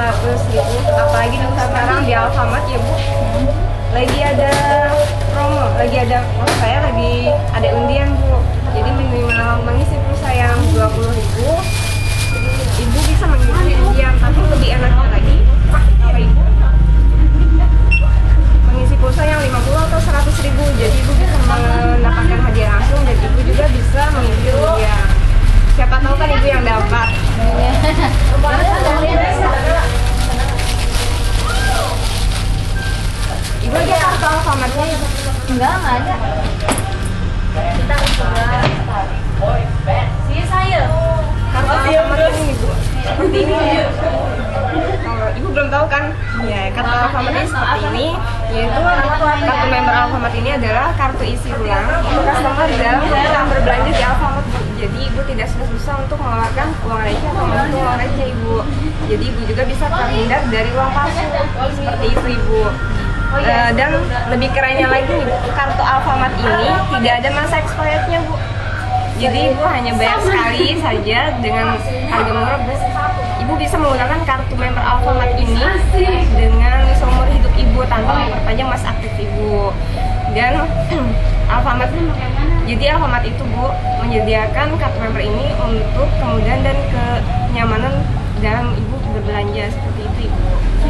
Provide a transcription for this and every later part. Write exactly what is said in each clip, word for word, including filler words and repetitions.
seratus ribu. Apalagi sekarang di Alfamart ya Bu, lagi ada promo, lagi ada, maksud saya lagi ada undian Bu. Jadi minimal mengisi pulsa yang dua puluh ribu, Ibu bisa mengisi undian. Tapi lebih enaknya lagi, apa Ibu mengisi pulsa yang lima puluh atau seratus ribu. Jadi Ibu bisa mendapatkan hadiah langsung dan Ibu juga bisa mengisi undian. Siapa tahu kan Ibu yang dapat. Ibu aja kartu Alfamartnya Ibu? Enggak, enggak ada. Kita coba. Si saya. Kartu Alfamart ini Ibu. Seperti ini ya. Kalau Ibu belum tahu kan? Ya, kartu Alfamart ini seperti ini. Yaitu kartu member Alfamart ini adalah kartu isi ulang untuk customer dalam sedang berbelanja di Alfamart Bu. Jadi Ibu tidak susah-susah untuk mengeluarkan uang receh atau menentu uang receh Ibu. Jadi Ibu juga bisa terhindar dari uang palsu. Seperti itu Ibu. Uh, dan lebih kerennya lagi nih, kartu Alfamart ini tidak ada masa expirednya Bu. Jadi Ibu hanya bayar sekali saja dengan harga murah Bu. Ibu bisa menggunakan kartu member Alfamart ini dengan seumur hidup Ibu tanpa memperpanjang masa aktif Ibu. Dan Alfamart, jadi Alfamart itu Bu menyediakan kartu member ini untuk kemudahan dan kenyamanan dalam Ibu berbelanja seperti itu Ibu.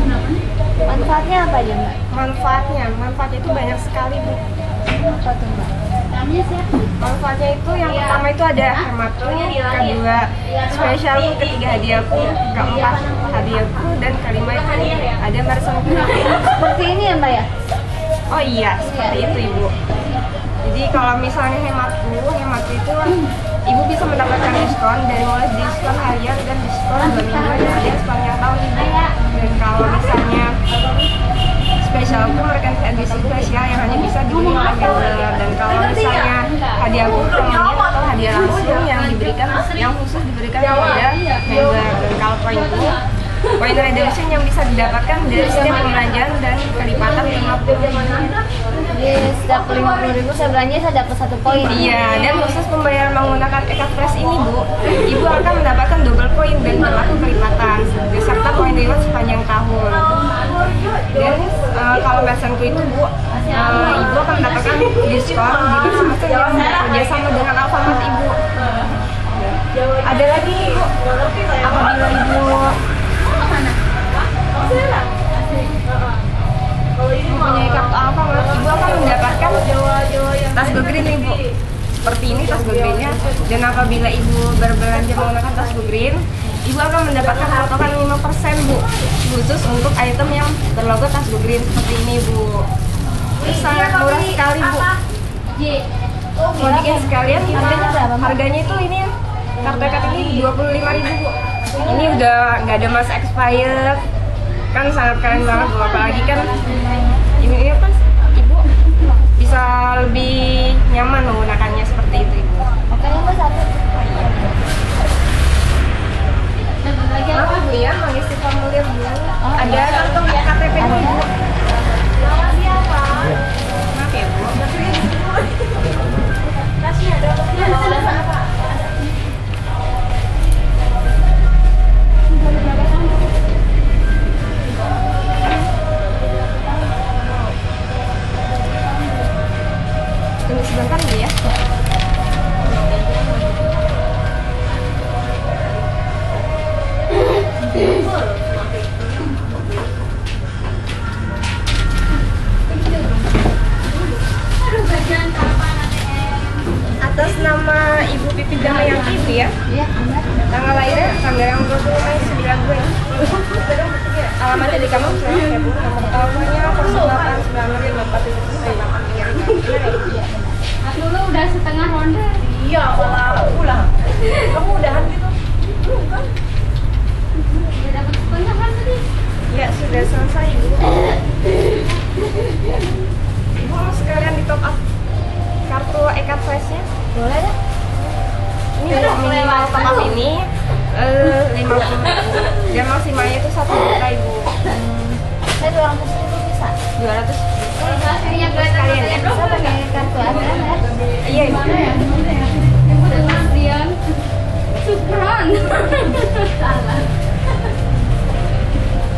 Manfaatnya apa aja Mbak? Manfaatnya, manfaatnya itu banyak sekali Bu. Apa tuh Mbak? Namanya siapa? Manfaatnya itu yang pertama itu ada hematku, kedua spesialku, ketiga hadiahku, keempat hadiahku, dan kelima itu ada mersenku. Seperti ini ya Mbak ya? Oh iya, seperti itu Ibu. Jadi kalau misalnya hematku, hematku itu Ibu bisa mendapatkan diskon dari mulai diskon harian dan diskon dua minggu dan hadiah sepanjang tahun Ibu. Dan kalau misalnya spesialku merupakan edisi spesial yang hanya bisa dibeli oleh member. Dan kalau misalnya hadiahku promonya atau hadiah langsung yang diberikan, yang khusus diberikan kepada member. Dan kalau poinku, poin redemption yang bisa didapatkan dari setiap pembelanjaan dan kelipatan lima puluh ribu. Jadi setiap lima puluh ribu saya belanja saya dapat satu poin. Iya, dan khusus pembayaran menggunakan e-Cashfresh ini Bu, Ibu akan mendapatkan double poin dan berlaku kelipatan beserta poin reward sepanjang tahun. Dan uh, kalau mersenku itu Bu, uh, Ibu akan mendapatkan diskon di mersen yang bekerjasama dengan Alfamart Ibu. Ada lagi Bu, apabila Ibu mempunyai kartu Alfamart, Ibu akan mendapatkan tas Go Green nih Bu. Seperti ini tas Go Greennya. Dan apabila Ibu berbelanja menggunakan tas Go Green, Ibu akan mendapatkan potongan lima persen Bu, khusus untuk item yang berlogo tas Go Green seperti ini Bu. Ini sangat murah sekali Bu. Mau bikin sekalian, harganya berapa? Harganya itu ini kartu e-card ini dua puluh lima ribu Bu. Ini udah nggak ada masa expired. Kan sangat keren banget Bu, apalagi kan ini, ini pas Ibu bisa lebih nyaman menggunakannya seperti itu Ibu. Oke Mbak, satu. Maaf Bu ya, mengisi formulir Bu. Ada kantong K T P Bu. Maaf ya Bu. Kasih ada apa? Tunggu sebentar Bu ya. Atas nama Ibu Pipi Damayanti Bu ya. Iya, benar. Tanggal lahirnya tanggal dua puluh Mei sembilan puluh ya. Alamatnya di Kampung Serawan ya Bu. Nomor teleponnya nol delapan sembilan lima empat tujuh delapan tiga lima. Dulu udah setengah ronde. Iya, malah pulang. Kamu udahan gitu? Belum kan? Udah dapat setengah kan tadi? Ya, sudah selesai Bu. Ibu mau sekalian di top up kartu e-Cashfresh-nya? Boleh deh. Ini untuk minimal top up ini eh, lima puluh ribu dan maksimalnya itu satu juta Ibu. Hmm. Saya dua ratus ribu bisa. dua ratus Hasilnya sekalian ya? Bisa pakai kartu A T M ya? Iya Ibu. Ibu dengan Dian Supran. Salah.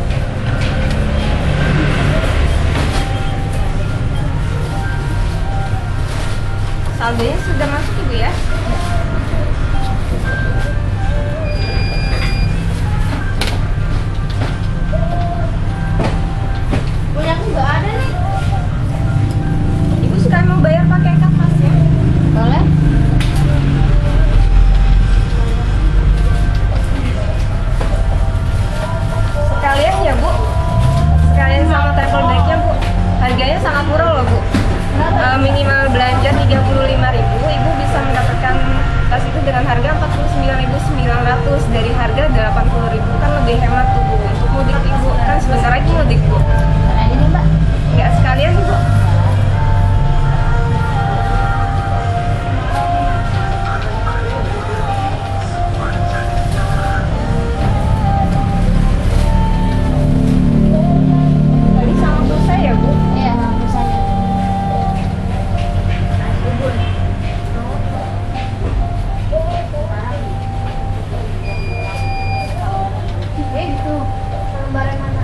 Ya gitu. Lembaran mana?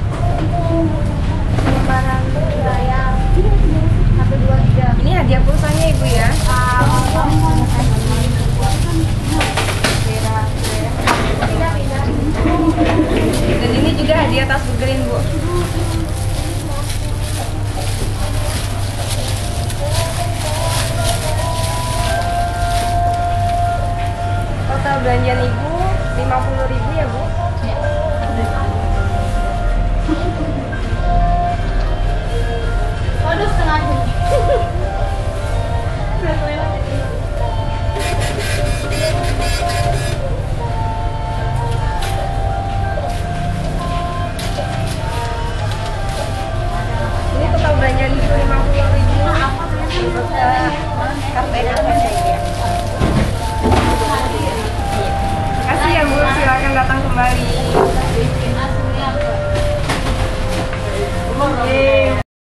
Lembaran beraya satu dua tiga. Ini hadiah pulsanya ibu ya. Dan ini juga hadiah tas Green bu. Total belanjaan ibu lima puluh ribu ya bu. Waduh, setengah jam. Ini total belanjaan ibu lima puluh ribu. Untuk ke kartu E K T P ya. Kasih ya bu, silakan datang kembali. Oke.